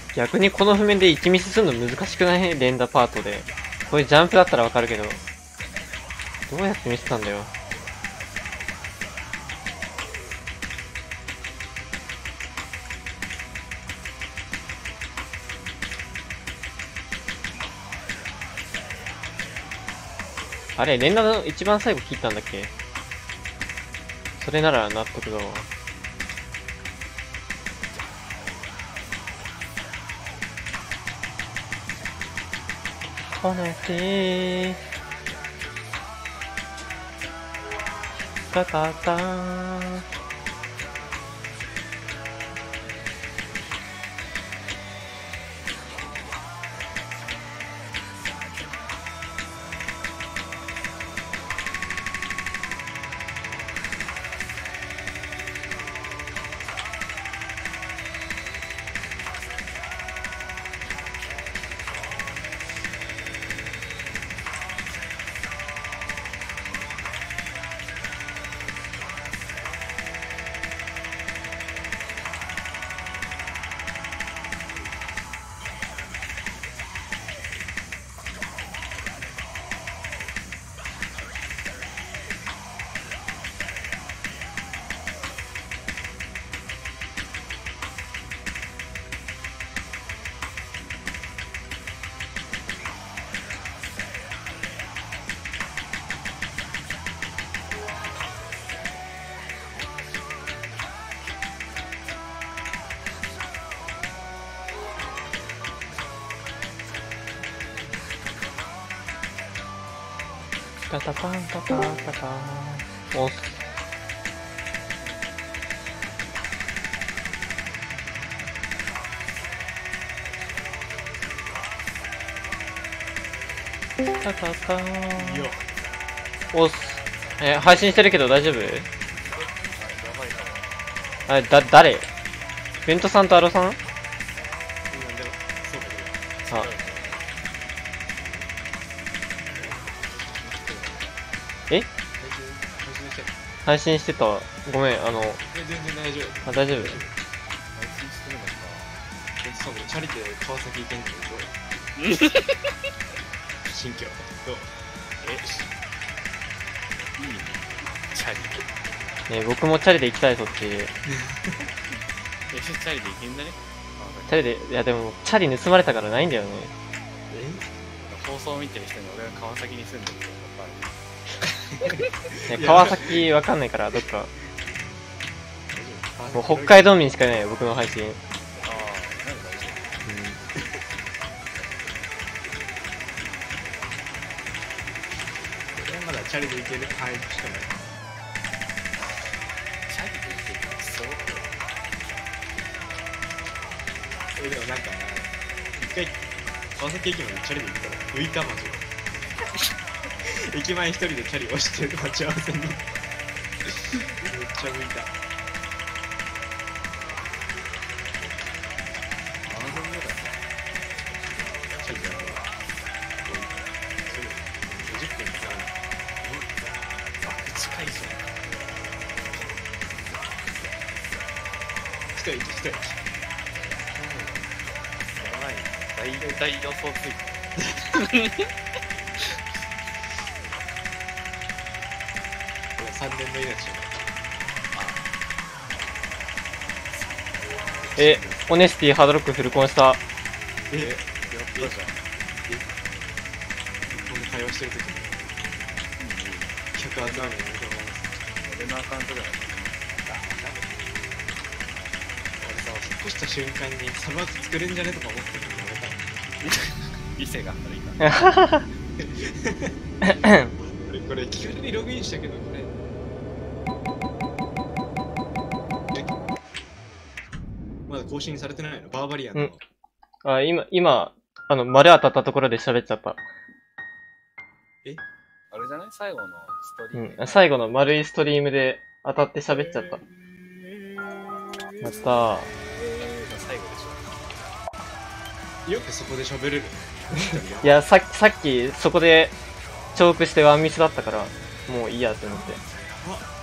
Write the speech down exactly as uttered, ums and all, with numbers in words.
逆にこの譜面でいちミスするの難しくない？連打パートで。これジャンプだったらわかるけど。どうやってミスったんだよ。あれ、連打の一番最後切ったんだっけ？それなら納得だわ。こねてタタターン。タタタンタタンタタン。おっ。タタタン。おっ。え、配信してるけど大丈夫？あ、だ、誰？ベントさんとアロさん？あ。え？配信してた。ごめん、あの。 全然大丈夫。 あ、大丈夫。 配信してるのか。そう、チャリで川崎行けんけど。新居。どう？え？いいね。チャリ。 ね、僕もチャリで行きたい、そっち。 え、チャリで行けんだね。 チャリで、いやでも、チャリ盗まれたからないんだよね。 え？放送を見てる人に俺が川崎に住んでるってことね、川崎わかんないから、どっか。もう北海道民しかいないよ、僕の配信。 ああ、なんか大丈夫。俺はまだチャリで行ける範囲しかない。 チャリで行けるそうえ、でもなんか、一回、川崎駅までチャリで行ったら浮いたマジで。駅前一人でチャリ押してる待ち合わせにめっちゃ浮いた。 あの分ぐらいチャリだろう。ごじゅっぷんかかる。 あ、近いじ一駅一駅。 ゃん。やばい。大体予想ついてる。 さんねんの命だ。 え、オネスティハードロックフルコンした。 え、やったじゃん。え、この会話してるときに客集めるのやめてもらいます。 俺のアカウントだよ。 俺さ、引っ越した瞬間にサブアク作れんじゃねとか思ってるのやめた。 理性があったらいいか。 俺これ気軽にログインしたけど、これまだ更新されてないの？バーバリアンの、 うん、あ、今、今、あの、丸当たったところで喋っちゃった。 え？ あれじゃない？最後のストリーム。 うん、最後の丸いストリームで当たって喋っちゃった。やったー。 最後でしよくそこで喋れる。 いや、さっき、さっき、そこで、チョークしてワンミスだったから、もういいやって思って。 あ